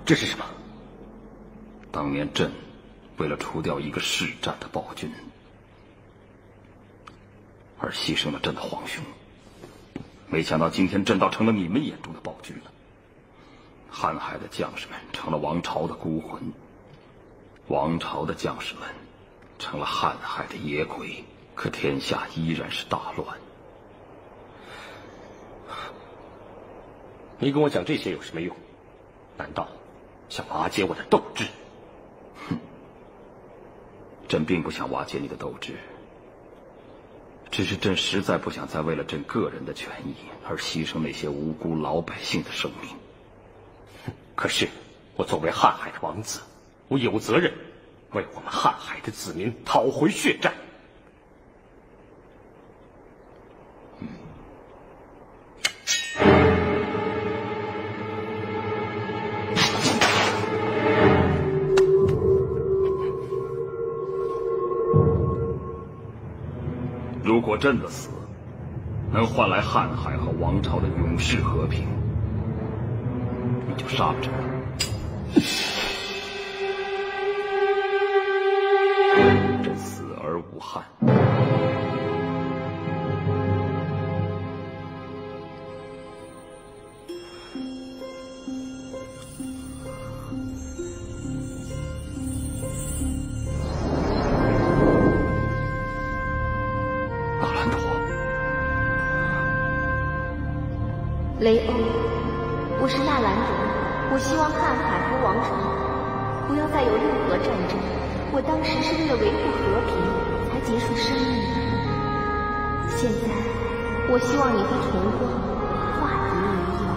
这是什么？ 当年朕为了除掉一个誓战的暴君，而牺牲了朕的皇兄。没想到今天朕倒成了你们眼中的暴君了。瀚海的将士们成了王朝的孤魂，王朝的将士们成了瀚海的野鬼，可天下依然是大乱。 你跟我讲这些有什么用？难道想瓦解我的斗志？ 哼，朕并不想瓦解你的斗志，只是朕实在不想再为了朕个人的权益而牺牲那些无辜老百姓的生命。 可是，我作为瀚海的王子，我有责任为我们瀚海的子民讨回血债。 如果朕的死能换来瀚海和王朝的永世和平，你就杀了朕吧。朕死而无憾。 雷欧，我是纳兰朵，我希望瀚海和王朝不要再有任何战争。我当时是为了维护和平才结束生命的。现在，我希望你和同光化敌为友。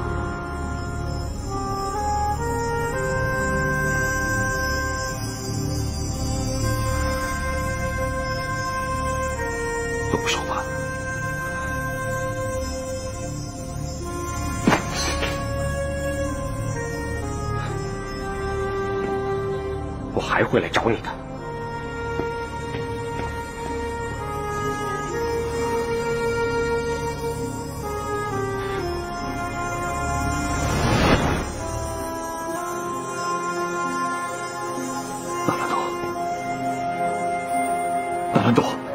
动手吧。 我还会来找你的。 纳兰朵，纳兰朵。